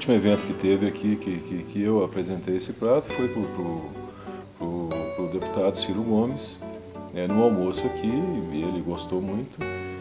último evento que teve aqui, que eu apresentei esse prato, foi para o deputado Ciro Gomes, no almoço aqui, e ele gostou muito.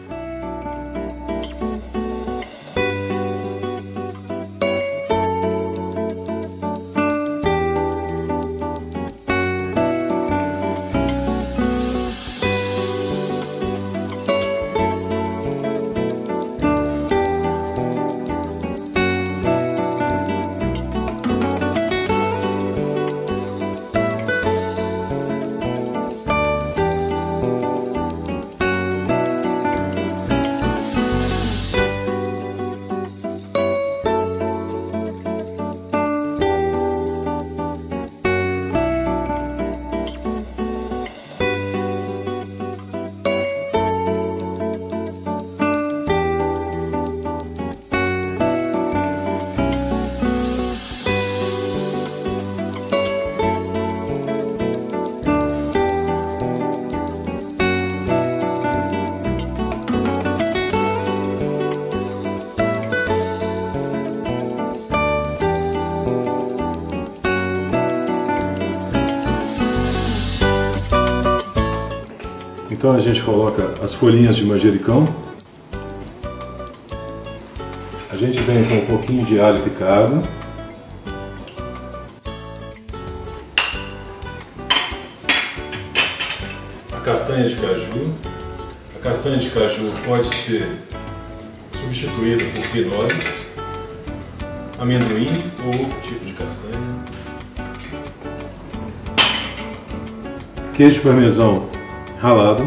Então a gente coloca as folhinhas de manjericão. A gente vem com um pouquinho de alho picado. A castanha de caju. A castanha de caju pode ser substituída por quinóis, amendoim ou outro tipo de castanha. Queijo parmesão ralado.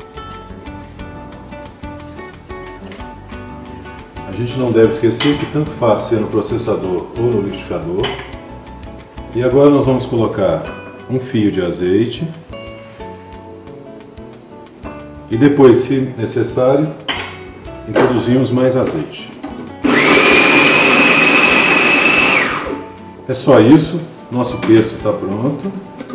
A gente não deve esquecer que tanto faz ser no processador ou no liquidificador. E agora nós vamos colocar um fio de azeite. E depois, se necessário, introduzimos mais azeite. É só isso, nosso pesto está pronto.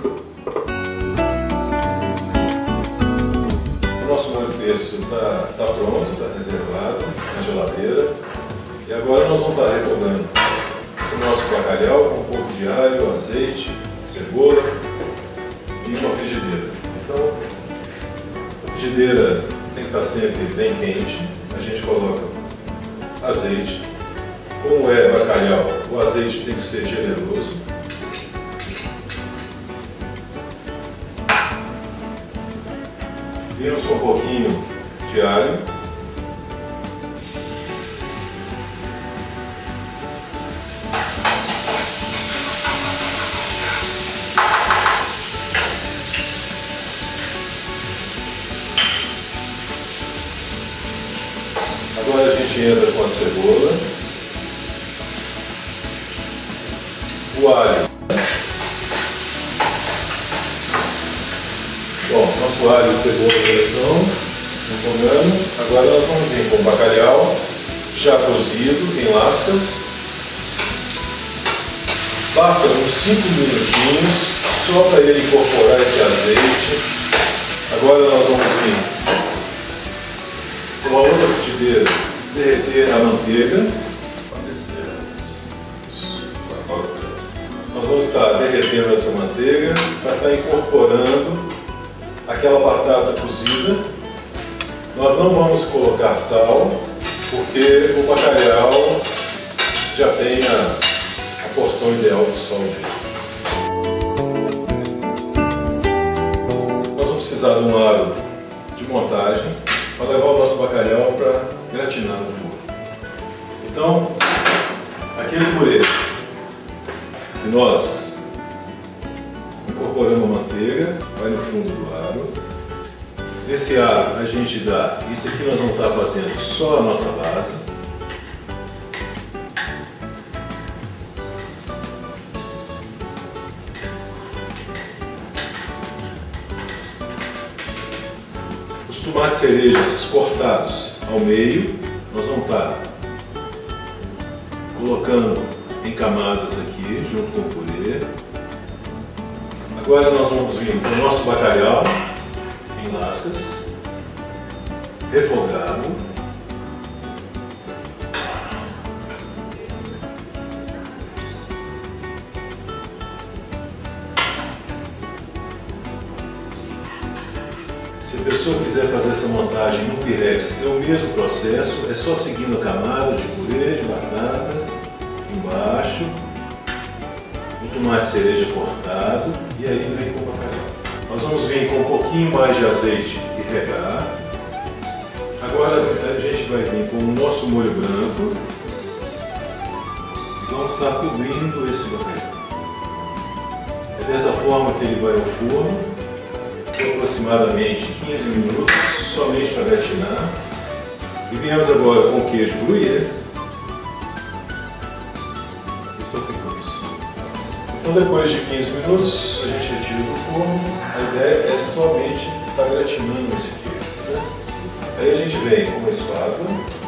Nosso molho pesto está pronto, está reservado na geladeira. E agora nós vamos estar refogando o nosso bacalhau com um pouco de alho, azeite, cebola e uma frigideira. Então, a frigideira tem que estar sempre bem quente. A gente coloca azeite. Como é bacalhau, o azeite tem que ser generoso. Vimos um pouquinho de alho. Agora a gente entra com a cebola, o alho. Bom, nosso alho e cebola já estão empolgando. Agora nós vamos vir com o bacalhau já cozido em lascas. Basta uns 5 minutinhos só para ele incorporar esse azeite. Agora nós vamos vir com a outra frigideira derreter a manteiga. Nós vamos estar derretendo essa manteiga para estar incorporando aquela batata cozida. Nós não vamos colocar sal, porque o bacalhau já tem a porção ideal de sal dele. Nós vamos precisar de um aro de montagem para levar o nosso bacalhau para gratinar no forno. Então, aquele purê que nós incorporamos a manteiga, vai no fundo do aro. Nesse aro a gente dá, isso aqui nós vamos estar fazendo só a nossa base. Os tomates cerejas cortados ao meio, nós vamos estar colocando em camadas aqui, junto com o purê. Agora nós vamos vir com o nosso bacalhau em lascas, refogado. fazer essa montagem no Pyrex é o mesmo processo, é só seguindo a camada de purê de batata embaixo, o tomate cereja cortado e aí vem com o bacalhau. Nós vamos vir com um pouquinho mais de azeite e regar. Agora a gente vai vir com o nosso molho branco e vamos estar cobrindo esse bacalhau. É dessa forma que ele vai ao forno, por aproximadamente 15 minutos, somente para gratinar. E viemos agora com o queijo gruyère e salpicamos. Então depois de 15 minutos a gente retira do forno. A ideia é somente estar gratinando esse queijo, né? Aí a gente vem com uma espátula,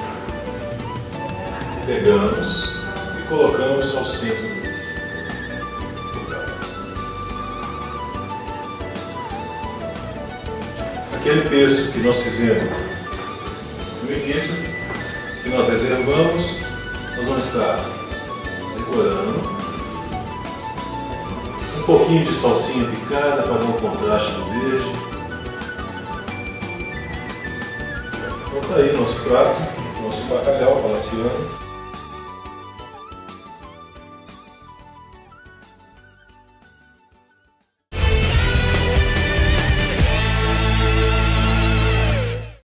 pegamos e colocamos ao centro do prato. Aquele pesto que nós fizemos no início, que nós reservamos, nós vamos estar decorando. Um pouquinho de salsinha picada para dar um contraste do verde. Então tá aí nosso prato, nosso bacalhau palaciano.